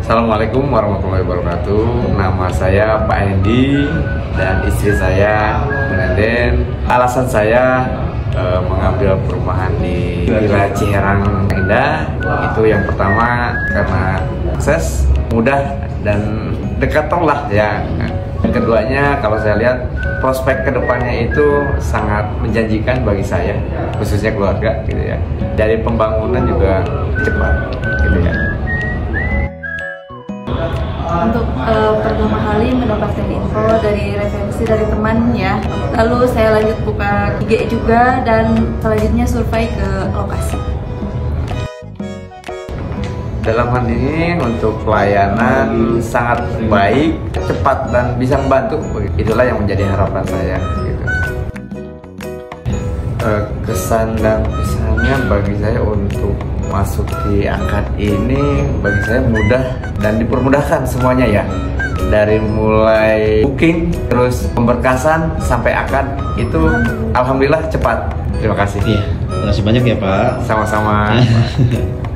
Assalamualaikum warahmatullahi wabarakatuh. Nama saya Pak Hendi dan istri saya Nenden. Alasan saya mengambil perumahan di wilayah Ciherang Indah itu yang pertama karena akses mudah dan dekat tol lah ya. Yang keduanya kalau saya lihat prospek kedepannya itu sangat menjanjikan bagi saya, khususnya keluarga gitu ya. Dari pembangunan juga cepat gitu ya. Untuk pertama kali mendapatkan info dari referensi dari teman ya, lalu saya lanjut buka IG juga dan selanjutnya survei ke lokasi. Dalam hal ini untuk pelayanan sangat baik, cepat dan bisa membantu. Itulah yang menjadi harapan saya gitu. Kesan dan pesannya bagi saya untuk masuk di akad ini bagi saya mudah dan dipermudahkan semuanya ya, dari mulai booking terus pemberkasan sampai akad itu alhamdulillah cepat. Terima kasih. Iya, terima kasih banyak ya Pak. Sama-sama.